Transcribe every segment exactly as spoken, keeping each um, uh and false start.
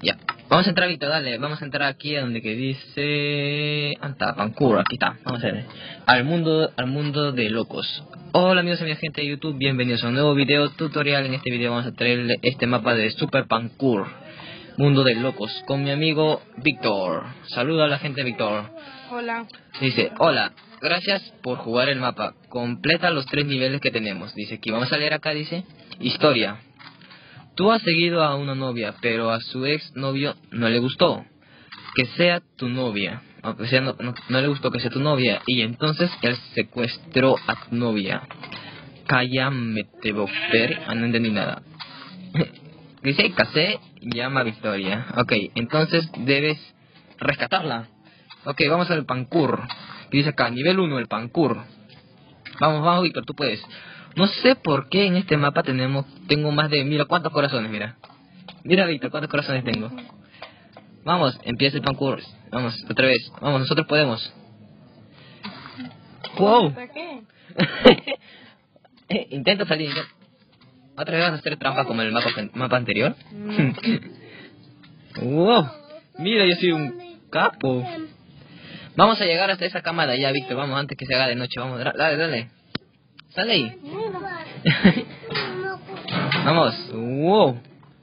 Ya. Vamos a entrar, Víctor, dale. Vamos a entrar aquí a donde que dice... Anta, Pancur, aquí está. Vamos a ver. Al mundo, al mundo de locos. Hola amigos y amigas, gente de YouTube. Bienvenidos a un nuevo video tutorial. En este video vamos a traerle este mapa de Super Pancur. Mundo de locos. Con mi amigo Víctor. Saluda a la gente, Víctor. Hola. Dice, hola. Gracias por jugar el mapa. Completa los tres niveles que tenemos. Dice aquí, vamos a leer acá, dice. Historia. Tú has seguido a una novia, pero a su ex novio no le gustó que sea tu novia. Aunque sea no, no, no le gustó que sea tu novia. Y entonces él secuestró a tu novia. Cállame, te boper. Ah, no entendí nada. Dice, casé, llama a Victoria. Ok, entonces debes rescatarla. Ok, vamos al Pancur. Dice acá, nivel uno, el Pancur. Vamos, vamos, Víctor, tú puedes. No sé por qué en este mapa tenemos tengo más de... Mira, cuántos corazones, mira. Mira, Víctor, cuántos corazones tengo. Vamos, empieza el Pancur. Vamos, otra vez. Vamos, nosotros podemos. ¡Wow! Intenta salir. Intenta. ¿Otra vez vas a hacer trampa como en el mapa, mapa anterior? ¡Wow! Mira, yo soy un capo. Vamos a llegar hasta esa cama de allá, Víctor. Vamos, antes que se haga de noche. Vamos, dale, dale. Sale ahí. Vamos. Wow.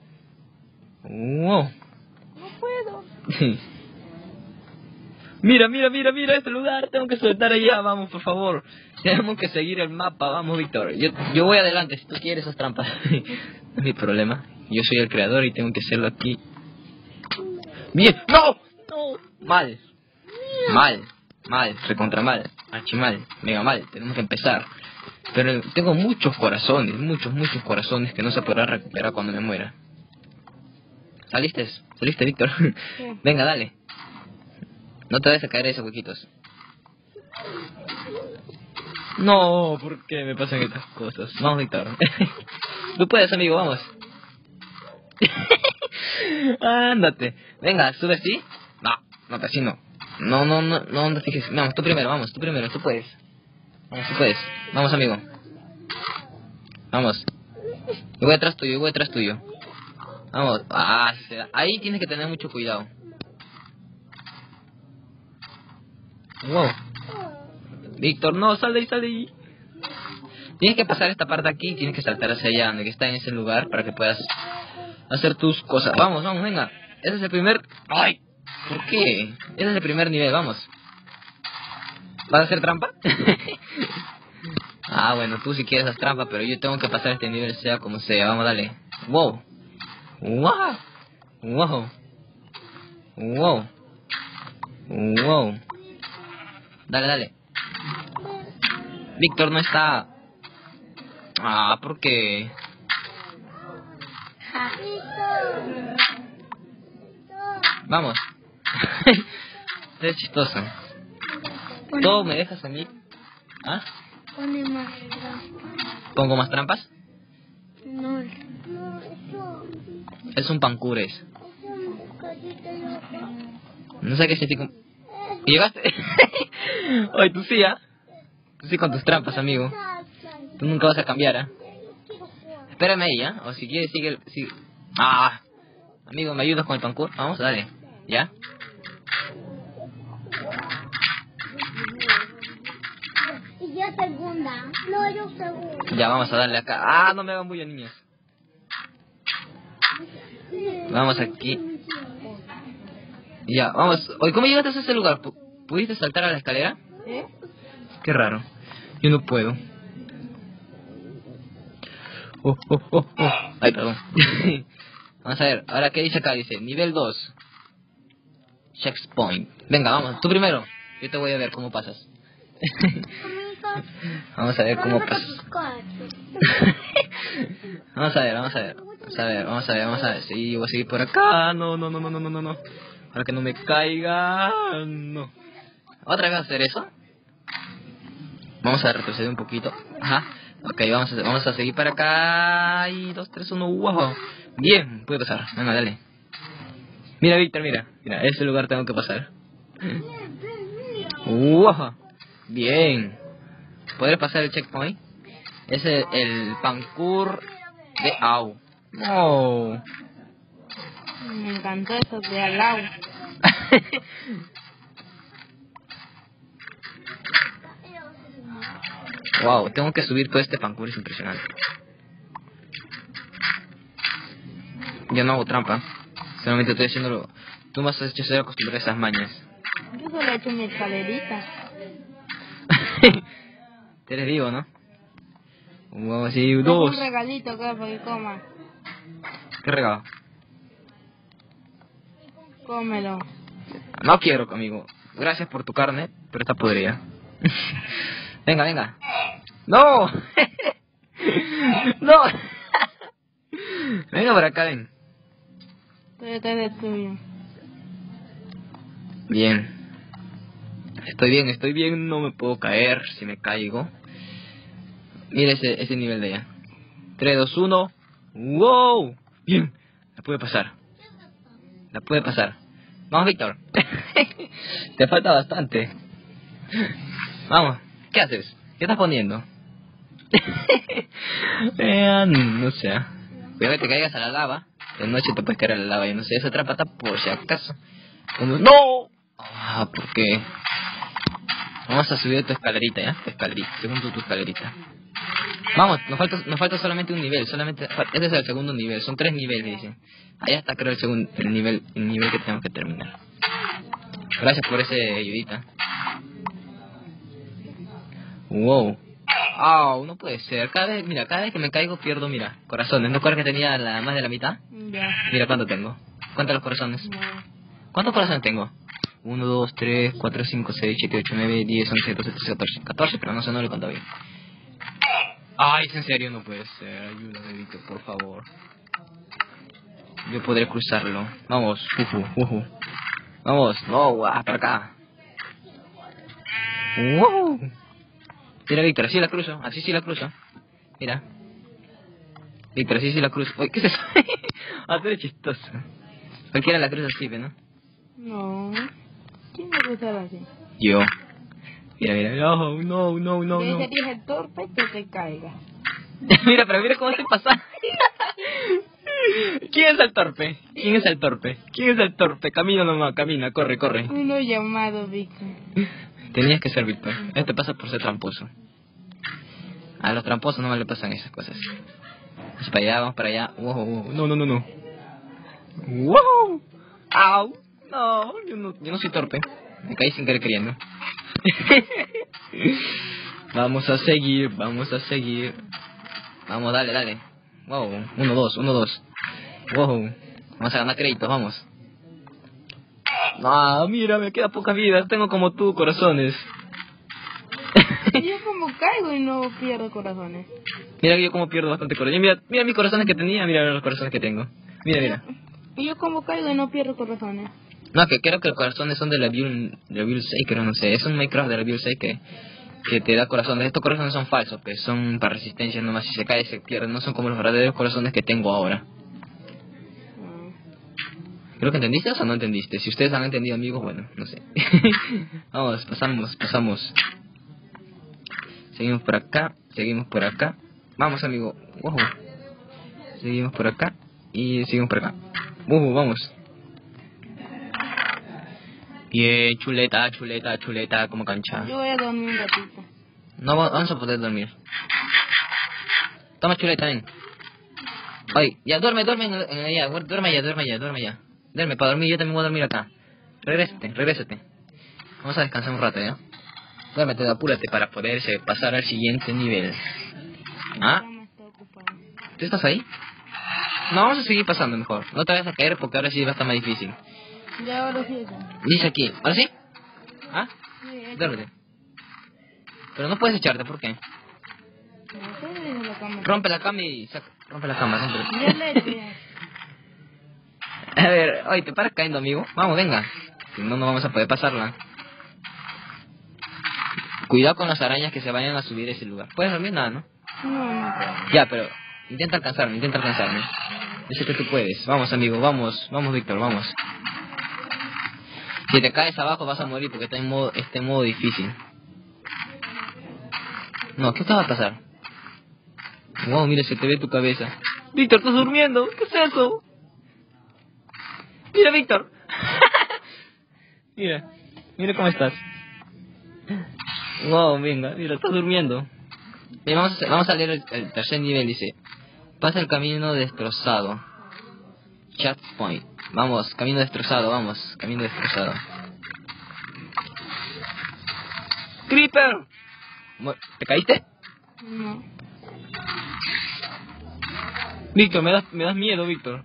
Wow. No puedo. Mira, mira, mira, mira este lugar. Tengo que soltar allá. Vamos, por favor. Tenemos que seguir el mapa. Vamos, Víctor. Yo, yo voy adelante. Si tú quieres esas trampas. No es mi problema. Yo soy el creador y tengo que hacerlo aquí. Bien. ¡No! No. Mal. Mal. Mal. Recontra mal. Archimal. Mega mal. Tenemos que empezar. Pero tengo muchos corazones, muchos, muchos corazones que no se podrá recuperar cuando me muera. ¿Saliste? ¿Saliste, Víctor? Sí. Venga, dale. No te vayas a caer esos huequitos. No, ¿por qué me pasan estas cosas? Vamos, Víctor. Tú puedes, amigo, vamos. Ándate. Venga, sube así. No, no, así no. No, no, no, no, no te fijes. Vamos, tú primero, vamos, tú primero, tú puedes. Vamos, tú puedes. Vamos, amigo. Vamos. Yo voy atrás tuyo, yo voy atrás tuyo. Vamos. Ah, ahí tienes que tener mucho cuidado. Wow. Víctor, no, sal de ahí, sal de ahí. Tienes que pasar esta parte aquí y tienes que saltar hacia allá, donde está en ese lugar, para que puedas hacer tus cosas. Vamos, vamos, venga. Ese es el primer... ¡Ay! ¿Por qué? Ese es el primer nivel, vamos. ¿Vas a hacer trampa? Ah, bueno, tú si quieres hacer trampa, pero yo tengo que pasar este nivel sea como sea. Vamos, dale. Wow. Wow. Wow. Wow. Wow. Dale, dale. Víctor no está. Ah, ¿por qué? Vamos. Es chistoso. ¿Todo me dejas a mí? ¿Ah? Pone más trampas. ¿Pongo más trampas? No, no, eso. Es un pancures. Es un casita loca. No sé qué significa. ¿Llegaste? Oye, tú sí, ¿ah? Tú sí con tus trampas, amigo. Tú nunca vas a cambiar, ¿ah? Espérame ahí, ¿ah? O si quieres, sigue, sigue. Ah, amigo, ¿me ayudas con el pancur? Vamos, dale. ¿Ya? Y yo segunda. No, yo segunda. Ya, vamos a darle acá. Ah, no me hagan bulla, niños. Vamos aquí. Ya, vamos. Oye, ¿cómo llegaste a ese lugar? ¿Pudiste saltar a la escalera? ¿Eh? Qué raro. Yo no puedo. Oh, oh, oh, oh. Ay, perdón. Vamos a ver. Ahora, ¿qué dice acá? Dice, nivel dos. Checkpoint. Venga, vamos. Tú primero. Yo te voy a ver cómo pasas. Vamos a ver cómo pasas. Vamos a ver, vamos a ver. Vamos a ver, vamos a ver, vamos a ver. Sí, yo voy a seguir por acá. No, no, no, no, no, no, no, no. Para que no me caiga. No. ¿Otra vez a hacer eso? Vamos a retroceder un poquito. Ajá. Ok, vamos a, vamos a seguir para acá. Y dos, tres, uno. Wow. Bien, puede pasar. Venga, dale. Mira, Víctor, mira. Mira, ese lugar tengo que pasar. Wow. Bien. ¿Podré pasar el checkpoint? Es el, el Pancur de Au. No. encantó eso de al lado. Wow, tengo que subir todo este parkour, es impresionante. Yo no hago trampa, solamente estoy haciéndolo. Tú me has hecho ser acostumbrado a esas mañas. Yo solo he hecho mi escalerita. Te les digo, ¿no? Wow, así, Es dos. un regalito que para que coma. ¿Qué regalo? Cómelo. No quiero, amigo. Gracias por tu carne, pero está podrida. Venga, venga. ¡No! ¡No! Venga por acá, ven. Estoy detrás de tuyo. Bien. Estoy bien, estoy bien. No me puedo caer si me caigo. Mira ese, ese nivel de allá. tres, dos, uno. ¡Wow! Bien. La pude pasar. La pude pasar. Vamos, Víctor. Te falta bastante. Vamos. ¿Qué haces? ¿Qué estás poniendo? Vean, no sé. Cuidado que te caigas a la lava. De noche te puedes caer a la lava. Yo no sé, esa trampa está por si acaso. Como... ¡No! Ah, ¿por qué? Vamos a subir tu escalerita, ¿ya? Tu escalerita, segundo tu escalerita. Vamos, nos falta, nos falta solamente un nivel. Solamente, este es el segundo nivel. Son tres niveles, dicen. Allá está, creo, el segundo, el nivel, el nivel que tenemos que terminar. Gracias por ese ayudita. Wow. Oh, no puede ser. Cada vez, mira, cada vez que me caigo pierdo, mira, corazones. ¿No acuerdas que tenía la, más de la mitad? Ya. Mira cuánto tengo. Cuenta los corazones. No. ¿Cuántos corazones tengo? uno, dos, tres, cuatro, cinco, seis, siete, ocho, nueve, diez, once, doce, trece, catorce. catorce, pero no sé, no le cuento bien. Ay, es en serio, no puede ser. Ayúdame, Víctor, por favor. Yo podré cruzarlo. Vamos, uhu, uhu. Vamos, no, guau, para acá. Wow. Mira, Víctor, así la cruzo, así sí la cruzo. Mira. Víctor, así sí la cruzo. Uy, ¿qué es eso? Ah, tú eres chistoso. Cualquiera la cruza así, ¿no? No. ¿Quién me gusta así? Yo. Mira, mira, no, no, no, no, Yo no. sería el torpe que te caiga. Mira, pero mira cómo se pasa. ¿Quién es el torpe? ¿Quién es el torpe? ¿Quién es el torpe? Camina nomás, camina, corre, corre. Uno llamado Víctor. Tenías que ser Víctor. Eso te pasa por ser tramposo. A los tramposos no me le pasan esas cosas. Vamos para allá, vamos para allá. Wow, wow. No, no, no, no. Wow. Au. No, yo no, yo no soy torpe. Me caí sin querer queriendo. Vamos a seguir, vamos a seguir. Vamos, dale, dale. Wow, uno, dos, uno, dos. Wow, vamos a ganar créditos, vamos. Ah, mira, me queda poca vida. Tengo como tú corazones. Yo como caigo y no pierdo corazones. Mira que yo como pierdo bastante corazón. Mira, mira mis corazones que tenía, mira los corazones que tengo. Mira, mira. Yo como caigo y no pierdo corazones. No, que creo que los corazones son de la Build, de la Build seis, creo, no sé. Es un Minecraft de la Build seis que, que te da corazones. Estos corazones son falsos, que son para resistencia nomás. Si se cae, se pierden. No son como los verdaderos corazones que tengo ahora. Creo que entendiste o no entendiste. Si ustedes han entendido, amigos, bueno, no sé. Vamos, pasamos, pasamos. Seguimos por acá, seguimos por acá. Vamos, amigo. Wow. Seguimos por acá y seguimos por acá. Wow, vamos. Bien, chuleta, chuleta, chuleta, como cancha. Yo voy a dormir un ratito. No va- vamos a poder dormir. Toma, chuleta, ven. Ay, ya duerme, duerme, en- en allá, duerme allá, duerme allá, duerme allá. Duerme, para dormir, yo también voy a dormir acá. Regrésate, regrésate. Vamos a descansar un rato, ¿ya? Duérmete, apúrate para poderse pasar al siguiente nivel. ¿Ah? Ya me estoy ocupando. ¿Tú estás ahí? No, vamos a seguir pasando mejor. No te vayas a caer porque ahora sí va a estar más difícil. Ya ahora sí eso. Dice aquí, ¿ahora sí? ¿Ah? Sí, eso. Duérmete. Pero no puedes echarte, ¿por qué? No sé, dice la cama. Rompe la cama y saca. Rompe la cama, rompe. Ya le eché. A ver, oye, te paras cayendo, amigo. Vamos, venga. Si no, no vamos a poder pasarla. Cuidado con las arañas que se vayan a subir a ese lugar. ¿Puedes dormir? Nada, ¿no? No, no puedo. Ya, pero intenta alcanzarme, intenta alcanzarme. Yo sé que tú puedes. Vamos, amigo, vamos. Vamos, Víctor, vamos. Si te caes abajo vas a morir porque está en modo, está en modo difícil. No, ¿qué te va a pasar? Wow, mira, se te ve tu cabeza. Víctor, ¿estás durmiendo? ¿Qué es eso? Mira, Víctor. Mira, mira cómo estás. Wow, venga, mira, estás durmiendo. Bien, vamos, a, vamos a leer el, el tercer nivel, dice. Pasa el camino destrozado. Chat point. Vamos, camino destrozado, vamos, camino destrozado. ¡Creeper! ¿Te caíste? No. Víctor, me das, me das miedo, Víctor.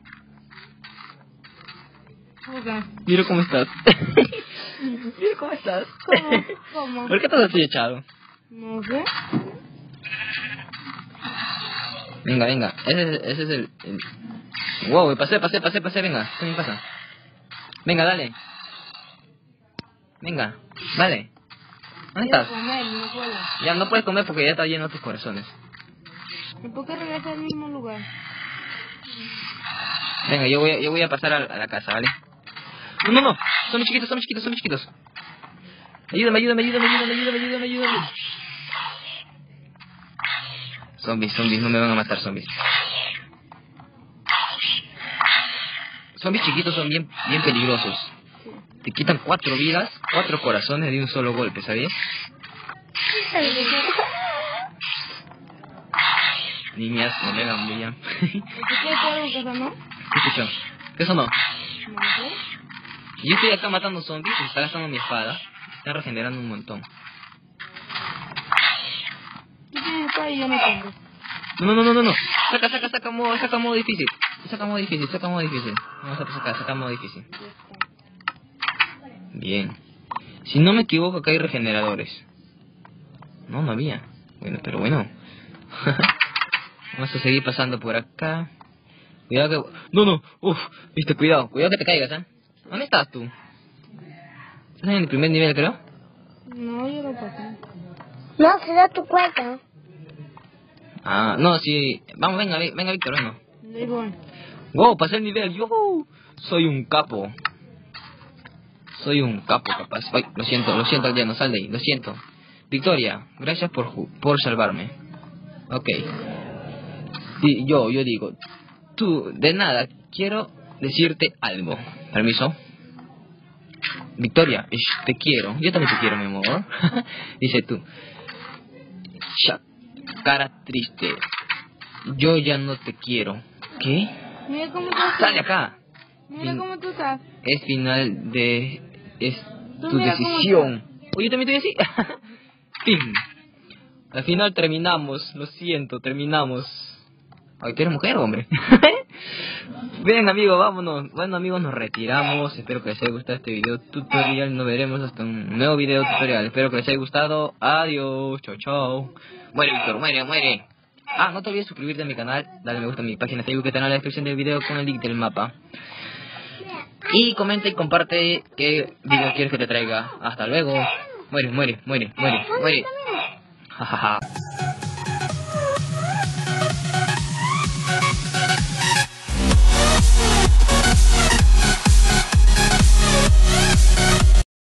Ok. Mira cómo estás. Mira cómo estás. ¿Cómo? ¿Cómo? ¿Por qué estás así echado? No sé. Venga, venga. Ese, es- ese es el, el... Wow, pasé, pasé, pasé, pasé, venga. ¿Qué me pasa? Venga, dale. Venga, dale. ¿Dónde Quiero estás? comer, no puedo. Ya no puedes comer porque ya está lleno tus corazones. ¿Y por qué regresar al mismo lugar? Venga, yo voy, a- yo voy a pasar a, a la casa, ¿vale? No, no, no. Son mis chiquitos, son mis chiquitos, son mis chiquitos. Ayúdame, ayúdame, ayúdame, ayúdame, ayúdame, ayúdame, ayúdame. Zombies, zombies, no me van a matar, zombies. Zombies chiquitos son bien, bien peligrosos. Te quitan cuatro vidas, cuatro corazones de un solo golpe, ¿sabías? Niñas, no me hagan bulla. ¿Y tú quieres algo que eso no? ¿Qué escuchó? ¿Qué eso no? No sé. Yo estoy acá matando zombies, se está gastando mi espada. Está regenerando un montón. Tú tienes espada y yo no tengo. No, no, no, no, no. Saca, saca, saca modo, saca modo difícil. Saca modo difícil, saca modo difícil. Vamos a sacar, saca modo difícil. Ya está. Bien. Si no me equivoco, acá hay regeneradores. No, no había. Bueno, pero bueno. Vamos a seguir pasando por acá. Cuidado que... No, no. Uf, viste, cuidado. Cuidado que te caigas, ¿eh? ¿Dónde estás tú? ¿Estás en el primer nivel, creo? No, yo lo pasé. No, se da tu cuenta. Ah, no, sí. Vamos, venga, ve- venga, Víctor, venga. Ahí voy. Wow, pasé el nivel. Yo soy un capo. Soy un capo, capaz. Ay, lo siento, lo siento, Aldeano, sal de ahí, lo siento. Victoria, gracias por ju- por salvarme. Ok. Sí, yo, yo digo, tú, de nada, quiero decirte algo. ¿Permiso? Victoria, ish, te quiero. Yo también te quiero, mi amor. Dice tú. Cha- cara triste. Yo ya no te quiero. ¿Qué? Mira cómo tú estás. Sale acá. Mira Fin- cómo tú estás. Es final de... Es Tú tu mira cómo decisión. Oye, yo también estoy así. Fin. Al final terminamos. Lo siento, terminamos. Ay, ¿tú eres mujer, hombre? Bien, amigos, vámonos. Bueno, amigos, nos retiramos. Espero que les haya gustado este video tutorial. Nos veremos hasta un nuevo video tutorial. Espero que les haya gustado. Adiós. Chao, chao. Muere, Víctor, muere, muere. Ah, no te olvides suscribirte a mi canal. Dale me gusta a mi página de Facebook que está en la descripción del video con el link del mapa. Y comenta y comparte qué video quieres que te traiga. Hasta luego. Muere, muere, muere, muere, muere. Jajaja.